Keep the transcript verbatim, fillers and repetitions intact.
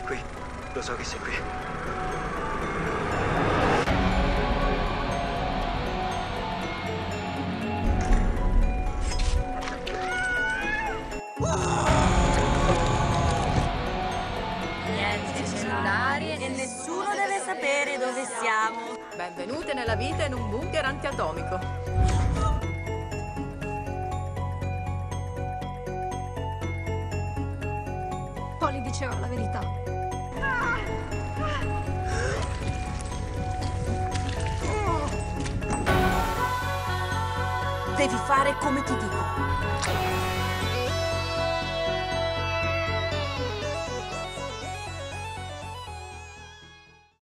qui. Lo so che sei qui. Niente cellulari e nessuno deve sapere dove siamo. Benvenute nella vita in un bunker antiatomico. Polly diceva la verità. Devi fare come ti dico.